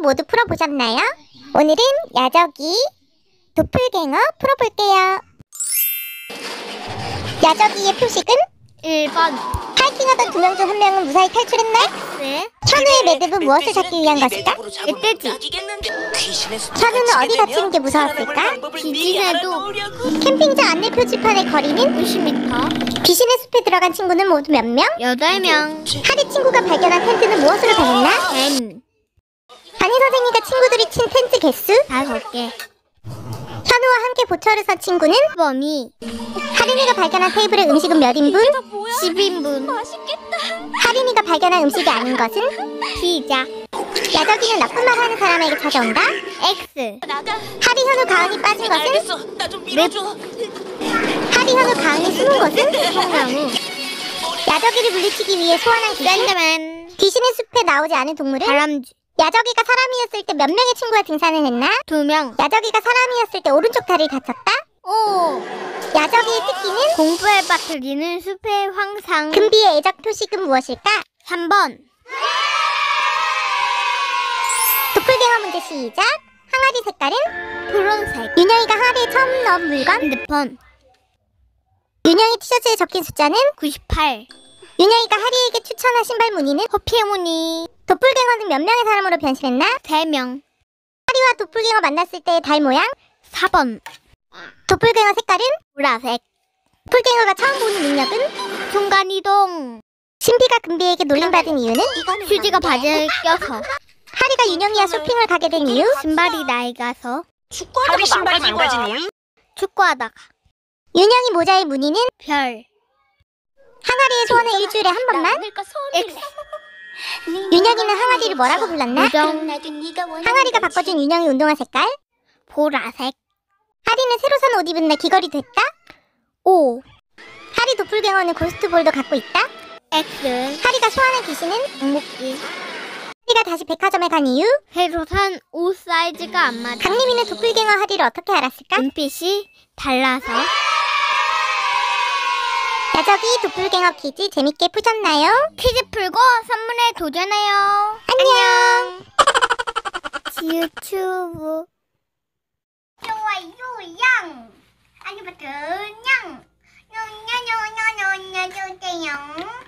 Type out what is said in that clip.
모두 풀어보셨나요? 오늘은 야적이 도플갱어 풀어볼게요. 야적이의 표식은 1번 하이킹하던 2명 중 1명은 무사히 탈출했나? X 현우의 매듭은 무엇을 찾기 위한 것일까? 멧돼지. 현우는 어디 갇히는 게 무서웠을까? 귀신의도 캠핑장 안내 표지판의 거리는 50m 귀신의 숲에 들어간 친구는 모두 몇 명? 8명 하리 친구가 발견한 텐트는 무엇으로 변했나? 뱀 담임 선생님과 친구들이 친 텐트 개수? 5개 현우와 함께 보철을 선 친구는? 범이 하린이가 발견한 테이블의 음식은 몇 인분? 10인분 하린이가 발견한 음식이 아닌 것은? 피자 야적이는 나쁜 말 하는 사람에게 찾아온다? X 하리, 현우, 가은이 빠진 것은? 하리, 현우, 가은이 숨은 것은? 통나무 야적이를 물리치기 위해 소환한 귀신? 샌드맨 귀신의 숲에 나오지 않은 동물은? 다람쥐 야적이가 사람이었을 때 몇 명의 친구가 등산을 했나? 2명 야적이가 사람이었을 때 오른쪽 다리를 다쳤다? 오 야적이의 특기는? 공부에 빠뜨리는 숲의 황상 금비의 애적 표식은 무엇일까? 3번 도플갱어 문제 시작. 항아리 색깔은? 푸른색 윤영이가 항아리에 처음 넣은 물건? 핸드폰 윤영이 티셔츠에 적힌 숫자는? 98 윤영이가 하리에게 추천한 신발 무늬는? 호피무늬 도플갱어는 몇 명의 사람으로 변신했나? 3명 하리와 도플갱어 만났을 때의 달 모양? 4번 도플갱어 색깔은? 보라색 도플갱어가 처음 보는 능력은? 순간이동 신비가 금비에게 놀림받은 이유는? 휴지가 바지에 껴서 하리가 윤영이와 쇼핑을 가게 된 이유? 신발이 낡아서 하리 신발이 망가진 이유? 축구하다가 윤영이 모자의 무늬는? 별 항아리의 소원은 일주일에 한 번만? X 윤영이는 항아리를 뭐라고 불렀나? 우정 항아리가 바꿔준 윤영이 운동화 색깔? 보라색 하리는 새로 산 옷 입은 날 귀걸이 됐다? O 하리 도플갱어는 고스트볼도 갖고 있다? X 하리가 소환한 귀신은? 목기 하리가 다시 백화점에 간 이유? 새로 산 옷 사이즈가 안 맞아 강림이는 도플갱어 하리를 어떻게 알았을까? 눈빛이 달라서 야적이 도플갱어 퀴즈 재밌게 푸셨나요? 퀴즈 풀고 선물에 도전해요. 안녕! 유튜브 좋아요 양! 아니 버튼 양! 냥냥냥냥냥냥 주세요.